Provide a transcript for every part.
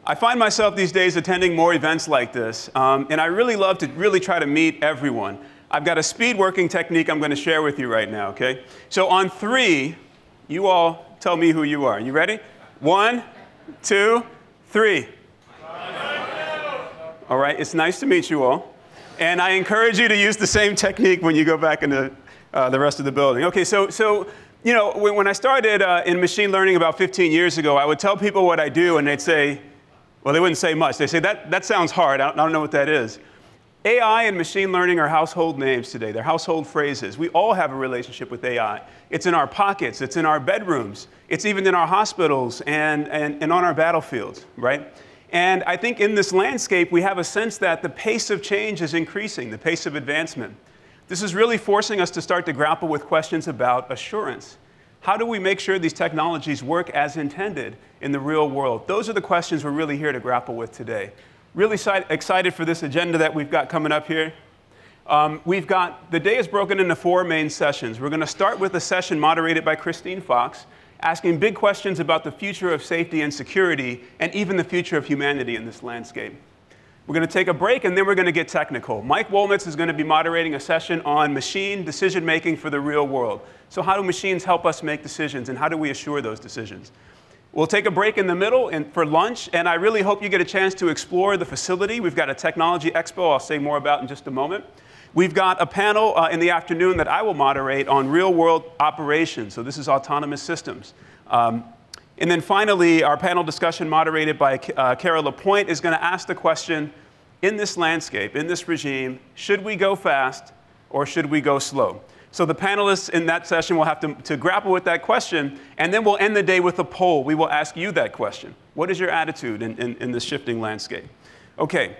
I find myself these days attending more events like this, and I really love to really try to meet everyone. I've got a speed working technique I'm going to share with you right now, okay? So on 3, you all tell me who you are. You ready? 1, 2, 3. All right, it's nice to meet you all. And I encourage you to use the same technique when you go back into the rest of the building. Okay, so you know, when I started in machine learning about 15 years ago, I would tell people what I do, and they'd say, well, they wouldn't say much. They'd say, that sounds hard. I don't know what that is. AI and machine learning are household names today. They're household phrases. We all have a relationship with AI. It's in our pockets. It's in our bedrooms. It's even in our hospitals and on our battlefields, right? And I think in this landscape, we have a sense that the pace of change is increasing, the pace of advancement. This is really forcing us to start to grapple with questions about assurance. How do we make sure these technologies work as intended in the real world? Those are the questions we're really here to grapple with today. Really excited for this agenda that we've got coming up here. The day is broken into 4 main sessions. We're going to start with a session moderated by Christine Fox, asking big questions about the future of safety and security, and even the future of humanity in this landscape. We're going to take a break, and then we're going to get technical. Mike Wolmitz is going to be moderating a session on machine decision-making for the real world. So how do machines help us make decisions, and how do we assure those decisions? We'll take a break in the middle for lunch, and I really hope you get a chance to explore the facility. We've got a technology expo I'll say more about in just a moment. We've got a panel in the afternoon that I will moderate on real-world operations. So this is autonomous systems. And then finally, our panel discussion moderated by Kara LaPointe is going to ask the question, in this landscape, in this regime, should we go fast or should we go slow? So the panelists in that session will have to grapple with that question, and then we'll end the day with a poll. We will ask you that question. What is your attitude in this shifting landscape? OK,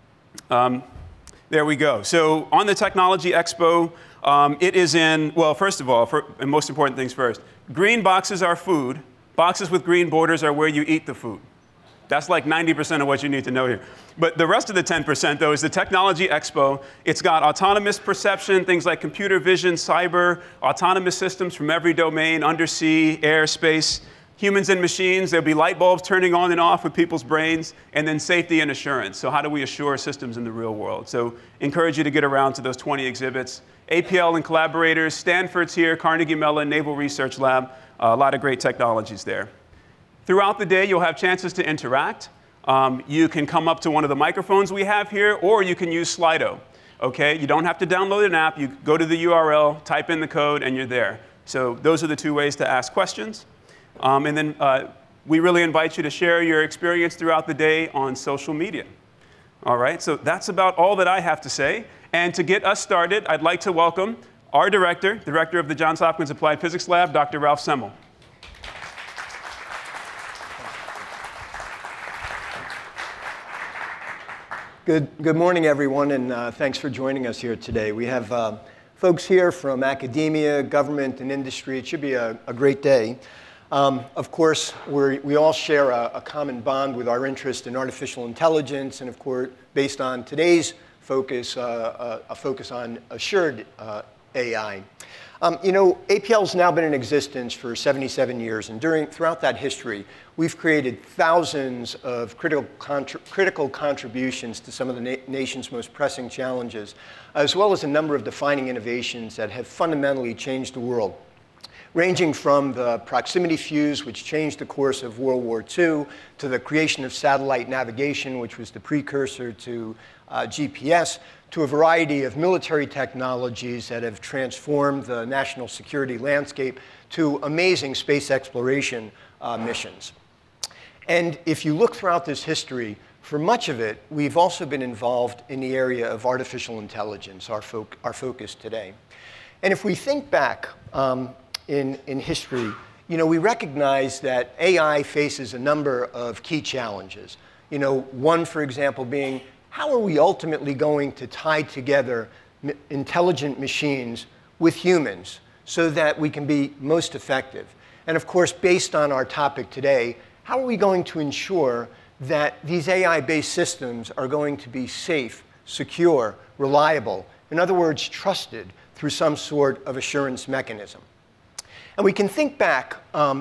there we go. So on the Technology Expo, it is in, well, first of all, and most important things first, green boxes are food. Boxes with green borders are where you eat the food. That's like 90% of what you need to know here. But the rest of the 10%, though, is the Technology Expo. It's got autonomous perception, things like computer vision, cyber, autonomous systems from every domain, undersea, air, space, humans and machines. There'll be light bulbs turning on and off with people's brains, and then safety and assurance. So how do we assure systems in the real world? So encourage you to get around to those 20 exhibits. APL and collaborators, Stanford's here, Carnegie Mellon, Naval Research Lab. A lot of great technologies there. Throughout the day, you'll have chances to interact. You can come up to one of the microphones we have here, or you can use Slido. Okay? You don't have to download an app. You go to the URL, type in the code, and you're there. So those are the 2 ways to ask questions. And then we really invite you to share your experience throughout the day on social media. All right? So that's about all that I have to say. And to get us started, I'd like to welcome our director of the Johns Hopkins Applied Physics Lab, Dr. Ralph Semmel. Good morning, everyone, and thanks for joining us here today. We have folks here from academia, government, and industry. It should be a great day. Of course, we all share a common bond with our interest in artificial intelligence, and of course, based on today's focus, a focus on assured AI. You know, APL's now been in existence for 77 years, and throughout that history, we've created thousands of critical contributions to some of the nation's most pressing challenges, as well as a number of defining innovations that have fundamentally changed the world, ranging from the proximity fuse, which changed the course of World War II, to the creation of satellite navigation, which was the precursor to GPS, to a variety of military technologies that have transformed the national security landscape, to amazing space exploration missions. And if you look throughout this history, for much of it, we've also been involved in the area of artificial intelligence, our focus today. And if we think back in history, you know, we recognize that AI faces a number of key challenges. You know, one, for example, being how are we ultimately going to tie together intelligent machines with humans so that we can be most effective? And of course, based on our topic today, how are we going to ensure that these AI-based systems are going to be safe, secure, reliable, in other words, trusted through some sort of assurance mechanism? And we can think back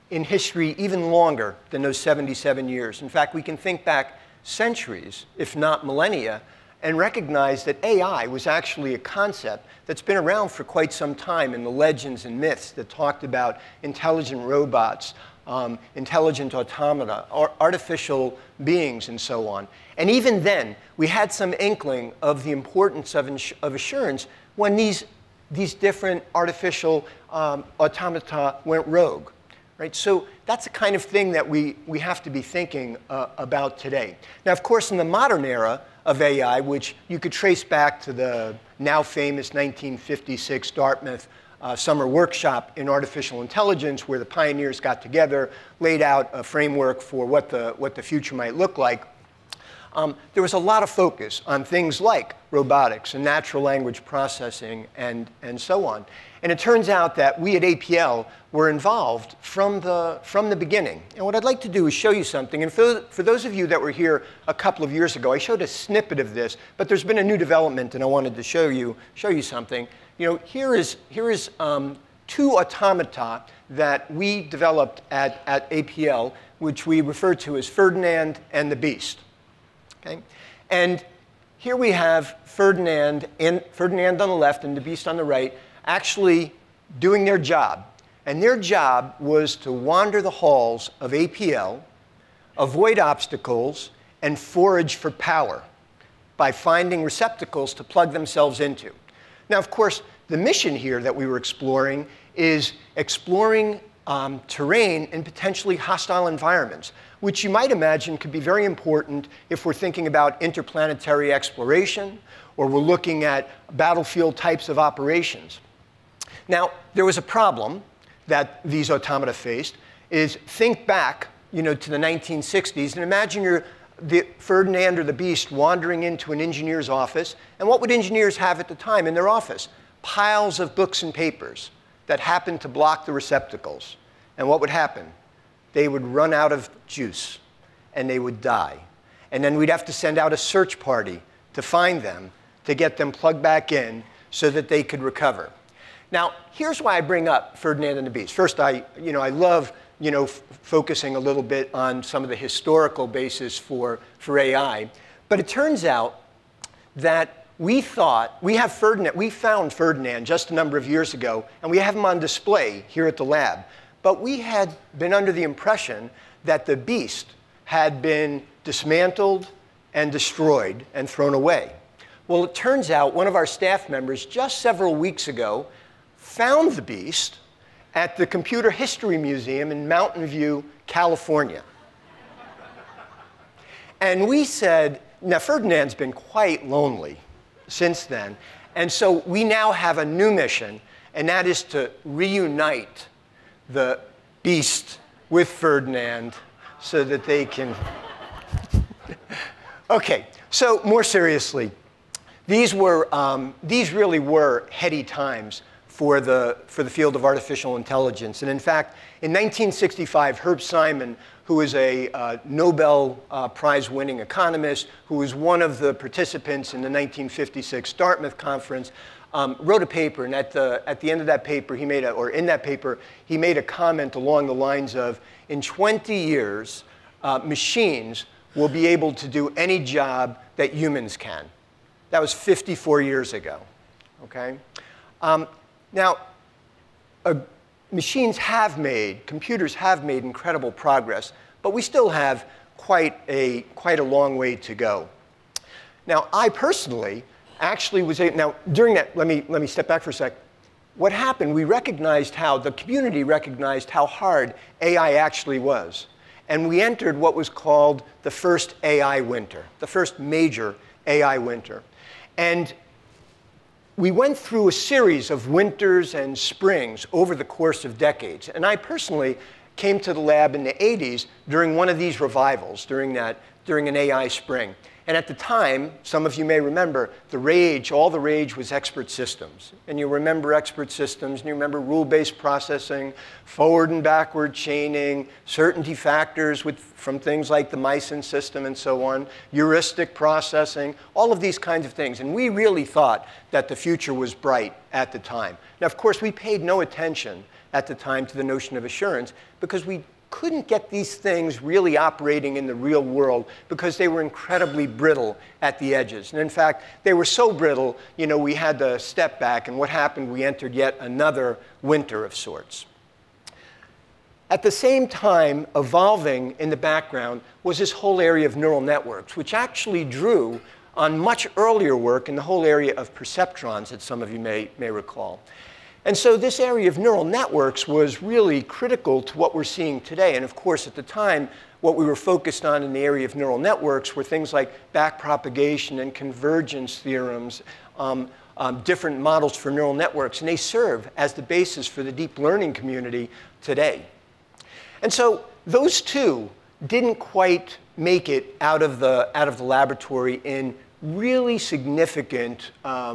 in history even longer than those 77 years. In fact, we can think back centuries, if not millennia, and recognize that AI was actually a concept that's been around for quite some time in the legends and myths that talked about intelligent robots, intelligent automata, artificial beings, and so on. And even then, we had some inkling of the importance of assurance when these different artificial automata went rogue. Right? So that's the kind of thing that we have to be thinking about today. Now, of course, in the modern era of AI, which you could trace back to the now famous 1956 Dartmouth summer workshop in artificial intelligence, where the pioneers got together, laid out a framework for what the future might look like, there was a lot of focus on things like robotics and natural language processing and so on. And it turns out that we at APL were involved from the beginning. And what I'd like to do is show you something. And for those of you that were here a couple of years ago, I showed a snippet of this, but there's been a new development, and I wanted to show you something. You know, here is two automata that we developed at APL, which we refer to as Ferdinand and the Beast. Okay? And here we have Ferdinand on the left and the Beast on the right, actually doing their job. And their job was to wander the halls of APL, avoid obstacles, and forage for power by finding receptacles to plug themselves into. Now, of course, the mission here that we were exploring is exploring terrain in potentially hostile environments, which you might imagine could be very important if we're thinking about interplanetary exploration or we're looking at battlefield types of operations. Now, there was a problem that these automata faced, is think back, to the 1960s, and imagine you're the Ferdinand or the Beast wandering into an engineer's office, and what would engineers have at the time in their office? Piles of books and papers that happened to block the receptacles. And what would happen? They would run out of juice, and they would die. And then we'd have to send out a search party to find them, to get them plugged back in so that they could recover. Now, here's why I bring up Ferdinand and the Beast. First, I love focusing a little bit on some of the historical basis for AI. But it turns out that we found Ferdinand just a number of years ago, and we have him on display here at the lab. But we had been under the impression that the Beast had been dismantled and destroyed and thrown away. Well, it turns out one of our staff members just several weeks ago found the Beast at the Computer History Museum in Mountain View, California. And we said, now Ferdinand's been quite lonely since then, and so we now have a new mission, and that is to reunite the Beast with Ferdinand so that they can... Okay, so more seriously, these really were heady times for the field of artificial intelligence. And in fact, in 1965, Herb Simon, who is a Nobel Prize-winning economist, who was one of the participants in the 1956 Dartmouth conference, wrote a paper. And at the end of that paper, he made a comment along the lines of, in 20 years, machines will be able to do any job that humans can. That was 54 years ago. Okay? Now, computers have made incredible progress, but we still have quite a long way to go. Now, I personally actually was now during that. Let me step back for a sec. What happened? The community recognized how hard AI actually was, and we entered what was called the first AI winter, the first major AI winter, and we went through a series of winters and springs over the course of decades. And I personally came to the lab in the 80s during one of these revivals, during an AI spring. And at the time, some of you may remember, all the rage was expert systems. And you remember expert systems, and you remember rule-based processing, forward and backward chaining, certainty factors from things like the Meisen system and so on, heuristic processing, all of these kinds of things. And we really thought that the future was bright at the time. Now, of course, we paid no attention at the time to the notion of assurance, because we couldn't get these things really operating in the real world because they were incredibly brittle at the edges. And in fact, they were so brittle, we had to step back, and what happened? We entered yet another winter of sorts. At the same time, evolving in the background was this whole area of neural networks, which actually drew on much earlier work in the whole area of perceptrons that some of you may recall. And so this area of neural networks was really critical to what we're seeing today. And of course, at the time, what we were focused on in the area of neural networks were things like backpropagation and convergence theorems, different models for neural networks. And they serve as the basis for the deep learning community today. And so those two didn't quite make it out of the laboratory in really significant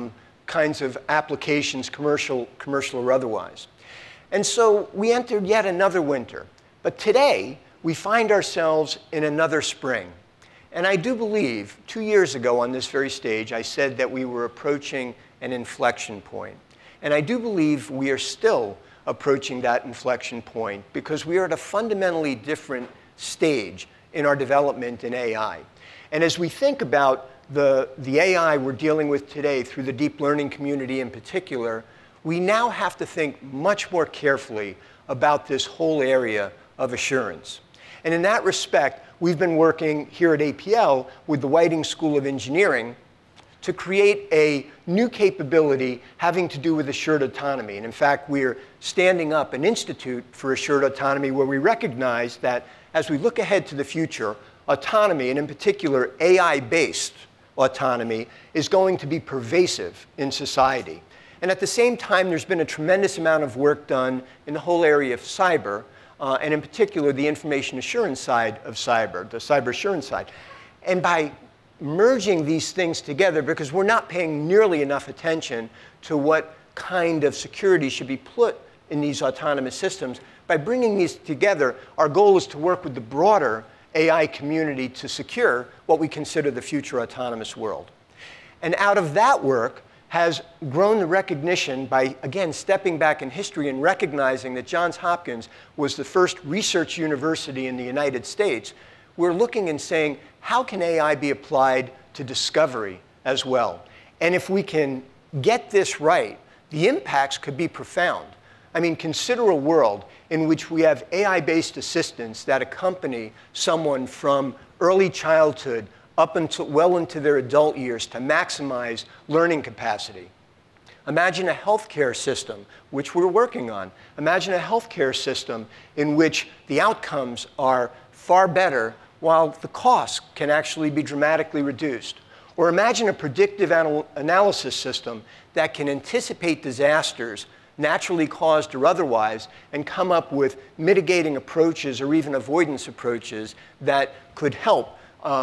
kinds of applications, commercial or otherwise. And so we entered yet another winter. But today, we find ourselves in another spring. And I do believe 2 years ago on this very stage, I said that we were approaching an inflection point. And I do believe we are still approaching that inflection point because we are at a fundamentally different stage in our development in AI. And as we think about the AI we're dealing with today through the deep learning community in particular, we now have to think much more carefully about this whole area of assurance. And in that respect, we've been working here at APL with the Whiting School of Engineering to create a new capability having to do with assured autonomy. And in fact, we're standing up an institute for assured autonomy where we recognize that as we look ahead to the future, autonomy, and in particular AI-based autonomy, is going to be pervasive in society. And at the same time, there's been a tremendous amount of work done in the whole area of cyber, and in particular, the information assurance side of cyber, the cyber assurance side. And by merging these things together, because we're not paying nearly enough attention to what kind of security should be put in these autonomous systems, by bringing these together, our goal is to work with the broader AI community to secure what we consider the future autonomous world. And out of that work has grown the recognition by, again, stepping back in history and recognizing that Johns Hopkins was the first research university in the United States. We're looking and saying, how can AI be applied to discovery as well? And if we can get this right, the impacts could be profound. I mean, consider a world in which we have AI-based assistants that accompany someone from early childhood up until well into their adult years to maximize learning capacity. Imagine a healthcare system, which we're working on. Imagine a healthcare system in which the outcomes are far better while the costs can actually be dramatically reduced. Or imagine a predictive analysis system that can anticipate disasters, naturally caused or otherwise, and come up with mitigating approaches or even avoidance approaches that could help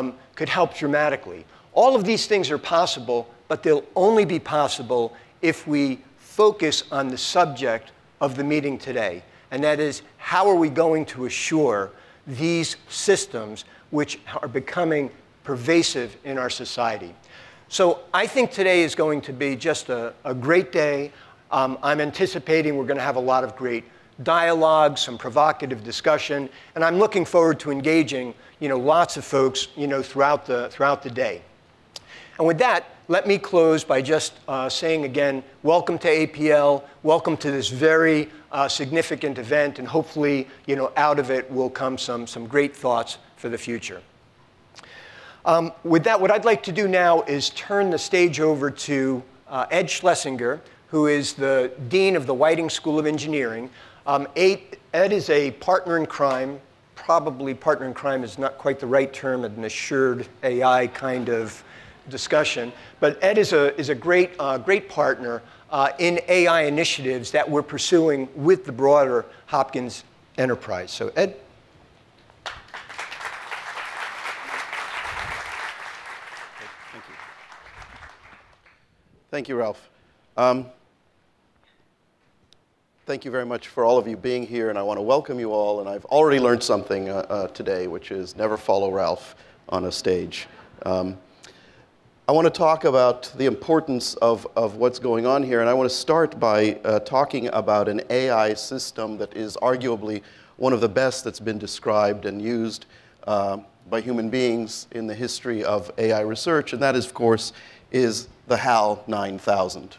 dramatically. All of these things are possible, but they'll only be possible if we focus on the subject of the meeting today. And that is, how are we going to assure these systems which are becoming pervasive in our society? So I think today is going to be just a great day. I'm anticipating we're going to have a lot of great dialogue, some provocative discussion, and I'm looking forward to engaging lots of folks throughout the day. And with that, let me close by just saying again, welcome to APL, welcome to this very significant event, and hopefully out of it will come some great thoughts for the future. With that, what I'd like to do now is turn the stage over to Ed Schlesinger, who is the Dean of the Whiting School of Engineering. Ed is a partner in crime. Probably partner in crime is not quite the right term, an assured AI kind of discussion. But Ed is a great partner in AI initiatives that we're pursuing with the broader Hopkins enterprise. So Ed. Thank you. Thank you, Ralph. Thank you very much for all of you being here, and I want to welcome you all. And I've already learned something today, which is never follow Ralph on a stage. I want to talk about the importance of what's going on here, and I want to start by talking about an AI system that is arguably one of the best that's been described and used by human beings in the history of AI research, and that, of course, is the HAL 9000.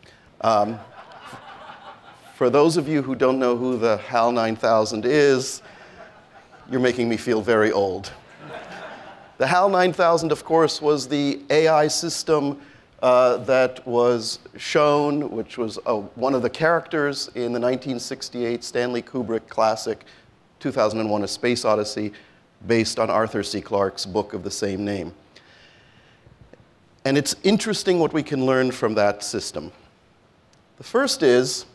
For those of you who don't know who the HAL 9000 is, you're making me feel very old. The HAL 9000, of course, was the AI system that was shown, which was one of the characters in the 1968 Stanley Kubrick classic 2001: A Space Odyssey, based on Arthur C. Clarke's book of the same name. And it's interesting what we can learn from that system. The first is,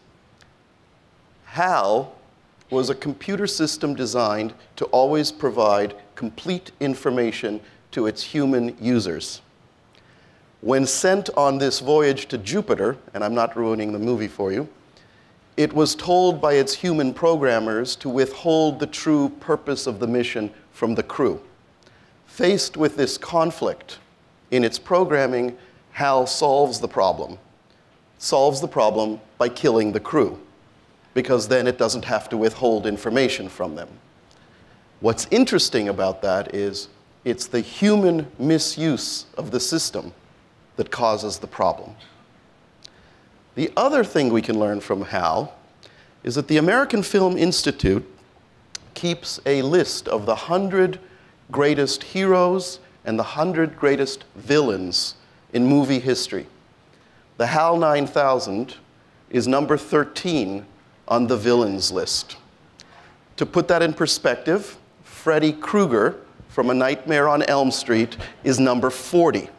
HAL was a computer system designed to always provide complete information to its human users. When sent on this voyage to Jupiter, and I'm not ruining the movie for you, it was told by its human programmers to withhold the true purpose of the mission from the crew. Faced with this conflict in its programming, HAL solves the problem. Solves the problem by killing the crew, because then it doesn't have to withhold information from them. What's interesting about that is it's the human misuse of the system that causes the problem. The other thing we can learn from HAL is that the American Film Institute keeps a list of the 100 greatest heroes and the 100 greatest villains in movie history. The HAL 9000 is number 13 on the villains list. To put that in perspective, Freddy Krueger from A Nightmare on Elm Street is number 40.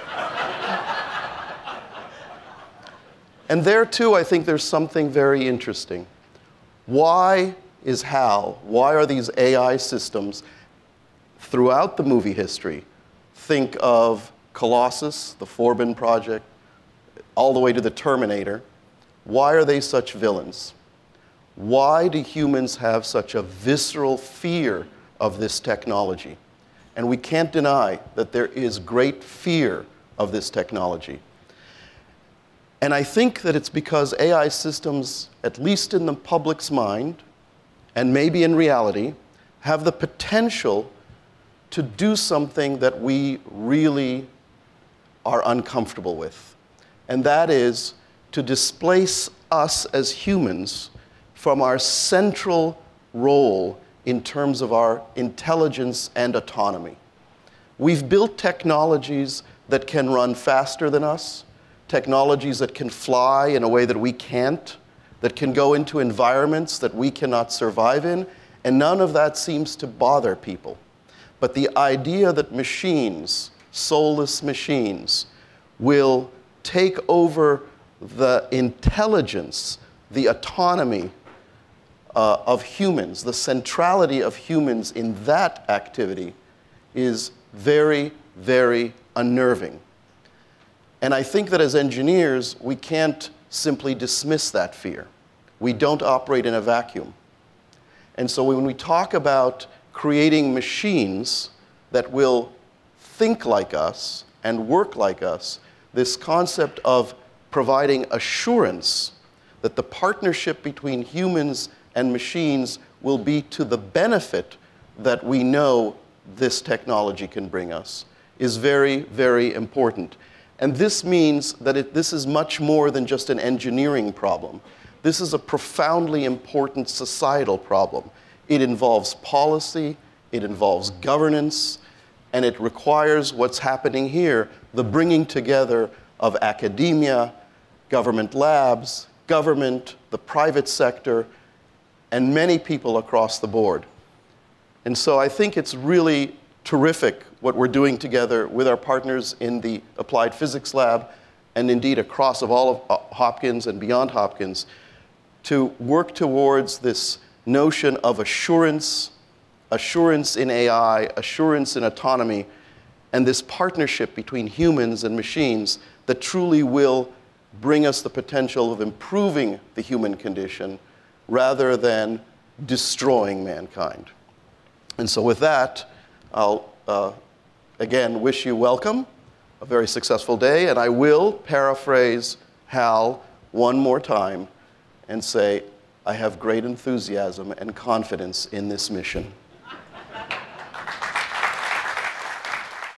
And there too, I think there's something very interesting. Why is HAL, why are these AI systems throughout the movie history? Think of Colossus, the Forbin Project, all the way to the Terminator. Why are they such villains? Why do humans have such a visceral fear of this technology? And we can't deny that there is great fear of this technology. And I think that it's because AI systems, at least in the public's mind, and maybe in reality, have the potential to do something that we really are uncomfortable with. And that is to displace us as humans from our central role in terms of our intelligence and autonomy. We've built technologies that can run faster than us, technologies that can fly in a way that we can't, that can go into environments that we cannot survive in, and none of that seems to bother people. But the idea that machines, soulless machines, will take over the intelligence, the autonomy of humans, the centrality of humans in that activity is very, very unnerving. And I think that as engineers, we can't simply dismiss that fear. We don't operate in a vacuum. And so when we talk about creating machines that will think like us and work like us, this concept of providing assurance that the partnership between humans and machines will be to the benefit that we know this technology can bring us is very, very important. And this means that this is much more than just an engineering problem. This is a profoundly important societal problem. It involves policy, it involves governance, and it requires what's happening here, the bringing together of academia, government labs, government, the private sector, and many people across the board. And so I think it's really terrific what we're doing together with our partners in the Applied Physics Lab, and indeed across of all of Hopkins and beyond Hopkins, to work towards this notion of assurance, assurance in AI, assurance in autonomy, and this partnership between humans and machines that truly will bring us the potential of improving the human condition rather than destroying mankind. And so with that, I'll again wish you welcome a very successful day, and I will paraphrase Hal one more time and say, I have great enthusiasm and confidence in this mission.